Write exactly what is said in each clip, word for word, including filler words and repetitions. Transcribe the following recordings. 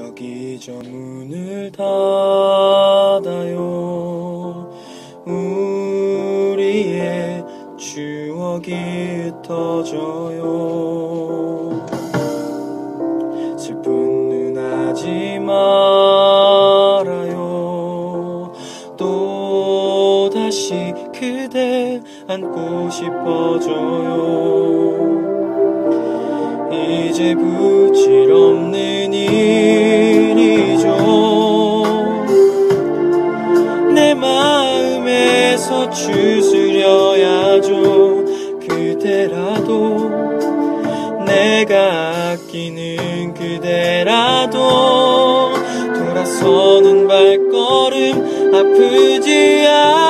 여기 저 문을 닫아요. 우리의 추억이 흩어져요. 슬픈 눈 하지 말아요. 또다시 그대 안고 싶어져요. 이제 부질없는 일이죠. 내 마음에서 추스려야죠. 그대라도 내가 아끼는 그대라도 돌아서는 발걸음 아프지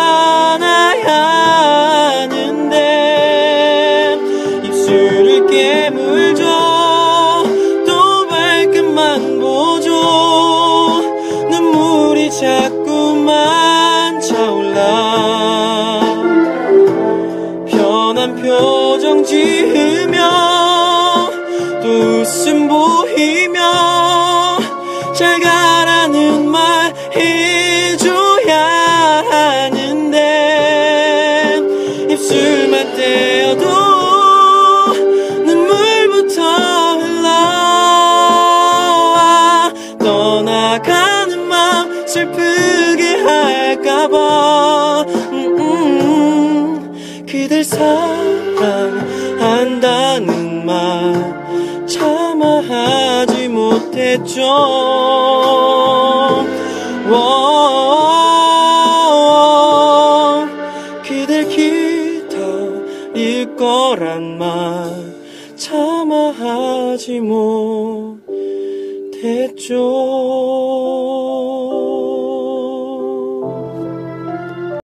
않아야 하는데 입술을 깨물죠. 또 발끝만 보죠. 눈물이 자꾸만 차올라. 편한 표정 지으며 또 웃음 보이며 잘 가라는 말 해줘야 하는데 입술만 떼어도 눈물부터 흘러와. 떠나가는 맘 슬프게 할까봐. 음, 음, 그댈 사랑한다는 말 참아 하지 못했죠. 워, 그댈 기다릴 거란 말 참아 하지 못했죠.